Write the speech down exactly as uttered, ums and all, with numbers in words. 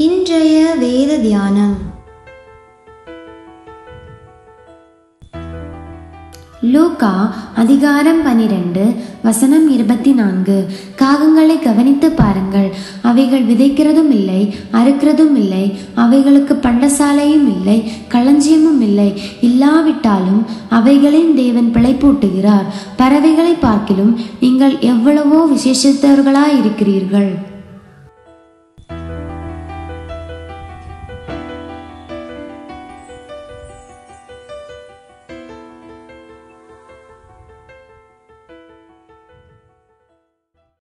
இன்றைய வேத தியானம் லூக்கா அதிகாரம் பனிரெண்டு வசனம் இருபத்தி நான்கு. காகங்களை கவனித்து பாருங்கள், அவைகள் விதைக்கிறதும் இல்லை, அறுக்கிறதும் இல்லை, அவைகளுக்கு பண்டசாலையும் இல்லை, களஞ்சியமும் இல்லை. இல்லாவிட்டாலும் அவைகளின் தேவன் பிழைப்பூட்டுகிறார். பறவைகளை பார்க்கிலும் நீங்கள் எவ்வளவோ விசேஷித்தவர்களாயிருக்கிறீர்கள்.